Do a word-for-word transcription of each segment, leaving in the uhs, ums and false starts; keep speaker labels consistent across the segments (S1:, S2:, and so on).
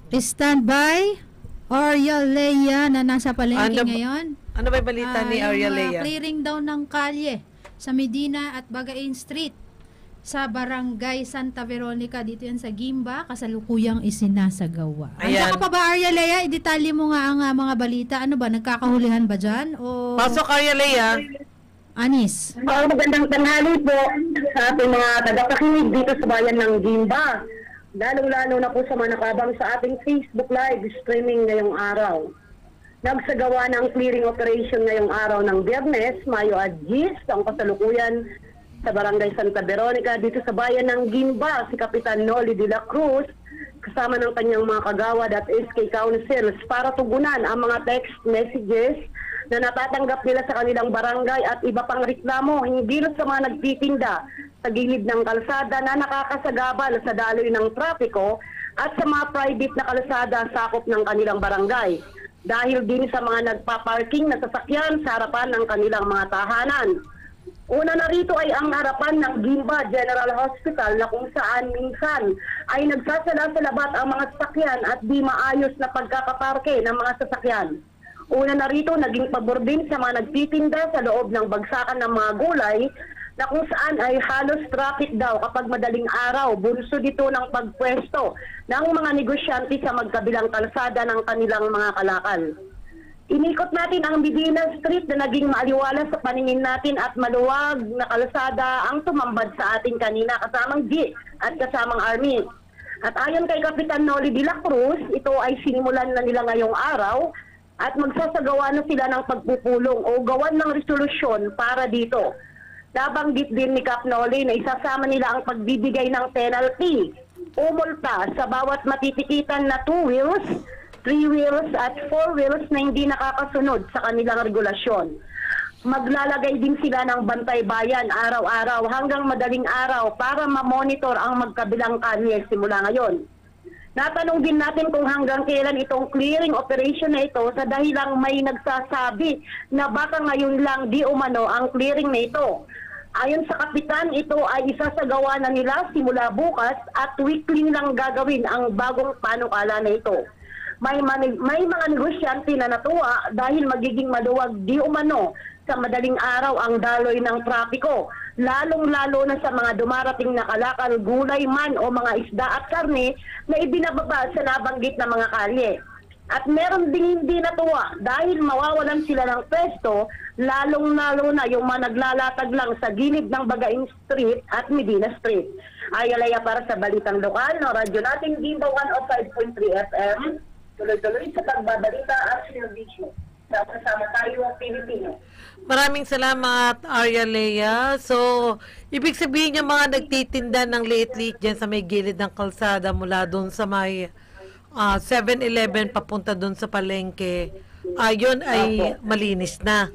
S1: Stand by Arya Lea na nasa palengke
S2: Ano,
S1: ngayon.
S2: ano ba yung balita
S1: Ah,
S2: ni Arya
S1: yung, ah,
S2: Lea?
S1: clearing daw ng kalye sa Medina at Bagain Street sa Barangay Santa Veronica. Dito yan sa Gimba, kasalukuyang isinasagawa.
S2: Ayan.
S1: Andiyan ka pa ba, Arya Lea? Idetalye mo nga ang ah, mga balita. Ano ba, nagkakahulihan ba dyan? O
S2: Pasok, Arya Lea.
S1: Anis?
S3: Uh, magandang tanghali po sa ating mga tagapakinig dito sa bayan ng Gimba. Lalong-lalo na po sa mga nakabang sa ating Facebook Live streaming ngayong araw. Nagsagawa ng clearing operation ngayong araw ng Biyernes, Mayo Adjis, ang kasalukuyan sa Barangay Santa Veronica dito sa bayan ng Gimba, si Kapitan Noli de la Cruz, kasama ng kanyang mga kagawad at S K Councils para tugunan ang mga text messages na natatanggap nila sa kanilang barangay at iba pang reklamo hindi sa mga nagtitinda sa gilid ng kalsada na nakakasagabal sa daloy ng trapiko at sa mga private na kalsada sakop ng kanilang barangay. Dahil din sa mga nagpa-parking na sasakyan sa harapan ng kanilang mga tahanan. Una na rito ay ang harapan ng Gimba General Hospital na kung saan minsan ay nagsasala-salabat ang mga sasakyan at di maayos na pagkakaparke ng mga sasakyan. Una na rito, naging pabor din sa mga nagtitinda sa loob ng bagsakan ng mga gulay na kung saan ay halos traffic daw kapag madaling araw, bunso dito ng pagpwesto ng mga negosyante sa magkabilang kalsada ng kanilang mga kalakal. Inikot natin ang Medina Street na naging maaliwala sa paningin natin at maluwag na kalsada ang tumambad sa ating kanina kasamang G at kasamang Army. At ayon kay Kapitan Noli de la Cruz, ito ay sinimulan na nila ngayong araw at magsasagawa na sila ng pagpupulong o gawan ng resolusyon para dito. Nabanggit din ni Kap Noli na isasama nila ang pagbibigay ng penalty o multa sa bawat matitikitan na two wheels, three wheels at four wheels na hindi nakakasunod sa kanilang regulasyon. Maglalagay din sila ng bantay bayan araw-araw hanggang madaling araw para ma-monitor ang magkabilang kalye simula ngayon. Natanong din natin kung hanggang kailan itong clearing operation na ito sa dahilang may nagsasabi na baka ngayon lang di umano ang clearing na ito. Ayon sa kapitan, ito ay isasagawa na nila simula bukas at weekly lang gagawin ang bagong panukala na ito. May, mani- may mga negosyante na natuwa dahil magiging maluwag di umano sa madaling araw ang daloy ng trapiko, lalong-lalo na sa mga dumarating na kalakal, gulay man o mga isda at karne na ibinababa sa nabanggit na mga kalye. At meron din hindi natuwa dahil mawawalan sila ng pwesto, lalong-lalo na yung mga naglalatag lang sa gilid ng Bagain Street at Medina Street. Ayalaya para sa Balitang Lokal, no, radyo natin Gimba one oh five point three F M, tuloy-tuloy sa pagbabalita at sinubisyo. Kasama tayo ang Pilipino.
S2: Maraming salamat, Arya Lea. So, ibig sabihin yung mga nagtitinda ng liit-liit dyan sa may gilid ng kalsada mula doon sa may uh, seven eleven papunta doon sa palengke, ayon ay malinis na.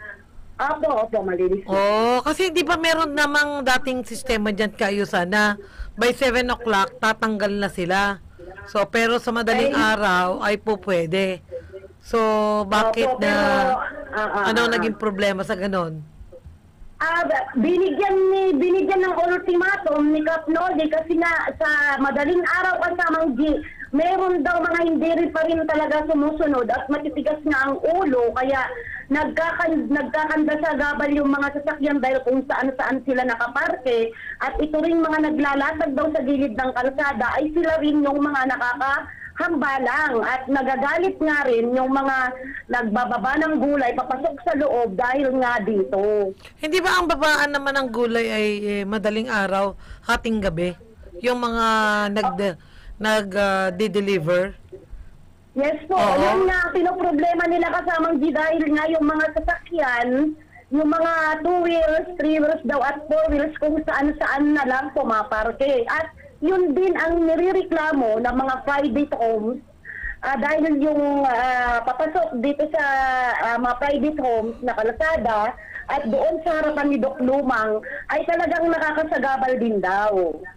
S3: Opo, opo, malinis na.
S2: Oh, kasi di ba meron namang dating sistema dyan kaayusan na by seven o'clock tatanggal na sila. So, pero sa madaling
S3: Ay.
S2: araw ay po pwede. So, bakit
S3: Opo,
S2: na
S3: pero, ah, ah,
S2: ano
S3: ah,
S2: naging problema sa ganon?
S3: Ah, binigyan ni binigyan ng ultimatum ni Kap Noli kasi nga sa madaling araw kasamang G, meron daw mga hindi rin pa rin talaga sumusunod at matitigas nga ang ulo kaya nagkakan nagkakanda sa gabal yung mga sasakyan dahil kung saan-saan sila nakaparke at ito rin mga naglalatag daw sa gilid ng kalsada ay sila rin yung mga nakaka hambalang at nagagalit nga rin yung mga nagbababa ng gulay papasok sa loob dahil nga dito.
S2: Hindi ba ang babaan naman ng gulay ay eh, madaling araw, hating gabi? Yung mga nag nag uh, de-deliver?
S3: Yes po,
S2: Oo.
S3: yan nga ang pinoproblema nila kasamang G dahil nga yung mga sasakyan, yung mga two wheels, three wheels daw at four wheels kung saan-saan na lang pumaparke. At yun din ang nirereklamo ng mga private homes uh, dahil yung uh, papasok dito sa uh, mga private homes na kalsada at doon sa harapan ni Doc Lumang ay talagang nakakasagabal din daw.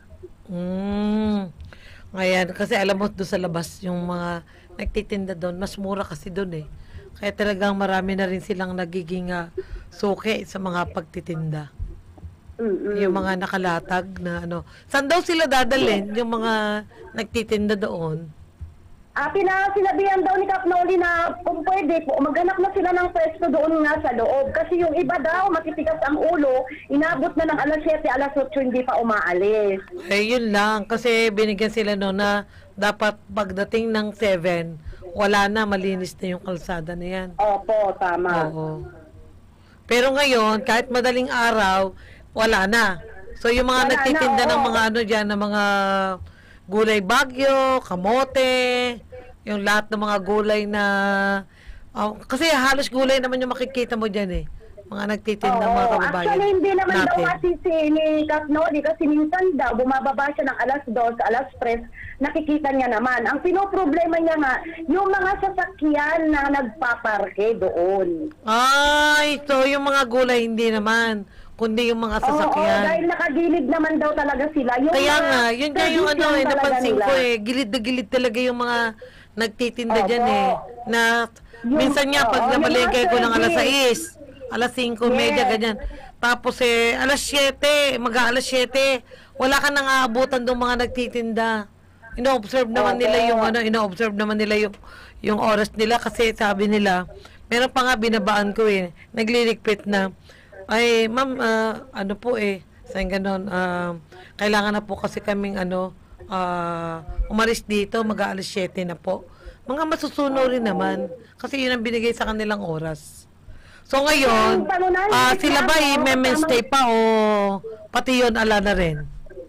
S2: Mm. Ngayon, kasi alam mo doon sa labas yung mga nagtitinda doon, mas mura kasi doon eh. Kaya talagang marami na rin silang nagiging uh, suki sa mga pagtitinda.
S3: Mm-mm.
S2: Yung mga nakalatag na ano. Saan daw sila dadalhin? Yung mga nagtitinda doon?
S3: Ah, pina, sinabihan daw ni Kap Noli na kung pwede po, maghanap na sila ng pwesto doon nga sa loob. Kasi yung iba daw, matitigas ang ulo, inabot na ng alas siyete, alas otso, hindi pa umaalis.
S2: Eh, yun lang. Kasi binigyan sila no na dapat pagdating ng seven, wala na, malinis na yung kalsada na yan.
S3: Opo, tama.
S2: Oo. Pero ngayon, kahit madaling araw, wala na. So, yung mga
S3: Wala
S2: nagtitinda
S3: na,
S2: ng
S3: oo.
S2: mga ano dyan, ng mga gulay bagyo, kamote, yung lahat ng mga gulay na, oh, kasi halos gulay naman yung makikita mo dyan eh. Mga nagtitinda ng mga
S3: Oo,
S2: kababayan
S3: actually, hindi naman daw
S2: natin.
S3: kasi si ni Kap Noli kasi minsan daw bumababa siya ng alas dos, alas tres, nakikita niya naman. Ang pinoproblema niya nga, yung mga sasakyan na nagpaparke doon.
S2: Ay, so yung mga gulay hindi naman, kundi yung mga
S3: Oo,
S2: sasakyan.
S3: dahil nakagilid naman daw talaga sila. Yung
S2: Kaya
S3: mga
S2: nga, yun nga yung
S3: service
S2: ano
S3: lang
S2: eh,
S3: talaga
S2: napansin
S3: nila.
S2: ko eh, gilid na gilid talaga yung mga nagtitinda
S3: Opo.
S2: dyan eh. Na,
S3: Yung-
S2: minsan nga, pag
S3: oo, yung
S2: namalengke
S3: mga
S2: ko ng alas
S3: service.
S2: sais, alas singko, media,
S3: Yes.
S2: ganyan. Tapos eh, alas siyete, mag-aalas siyete, wala ka nang aabutan ng mga nagtitinda. Ino-observe naman
S3: Opo.
S2: nila yung ano, ino-observe naman nila yung, yung oras nila kasi sabi nila, meron pa nga binabaan ko eh, nagliligpit na, ay ma'am, ah, ano po eh, sa ganon, ah, kailangan na po kasi kaming ano, ah, umalis dito, mag-aalas siyete na po. Mga masusuno rin naman, kasi yun ang binigay sa kanilang oras. So ngayon,
S3: Yung pangunahin
S2: ah,
S3: reklamo,
S2: sila ba i-mainstay pa o pati yun ala na rin?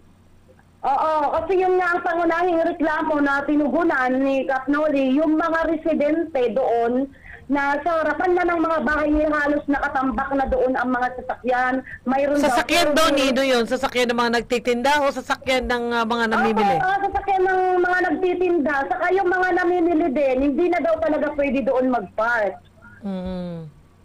S3: Oo, kasi yung nga ang pangunahing reklamo na tinugunan ni Kap Noli, yung mga residente doon na sa harapan na ng mga bahay halos nakatambak na doon ang mga sasakyan. Mayroon
S2: Sasakyan daw,
S3: daw
S2: Nido yun? Sasakyan ng mga nagtitinda o sasakyan ng ah, mga namimili?
S3: Oo, mga sasakyan ng mga nagtitinda. Saka yung mga namimili din, hindi na daw talaga pwede doon mag-park.
S2: Mm.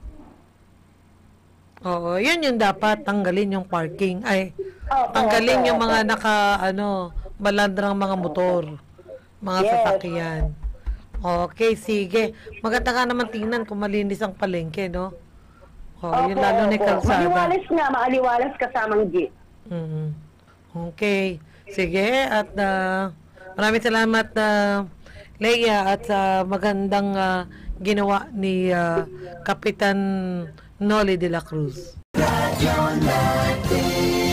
S2: Oo, yun yung dapat tanggalin yung parking. Ay,
S3: Opo,
S2: tanggalin
S3: opo,
S2: yung mga
S3: opo.
S2: naka, ano, malandrang mga motor. Mga
S3: Yes.
S2: sasakyan. Okay, sige. Maganda ka naman tingnan kung malinis ang palengke, no? Oh, yun
S3: Opo,
S2: lalo ni
S3: opo.
S2: kalsada.
S3: Maliwalas nga, maaliwalas kasamang jeep.
S2: Mm. Okay. Sige, at ah, maraming salamat na Leia at sa magandang ah, ginawa ni ah, Kapitan Noli de la Cruz.
S4: Radyo natin.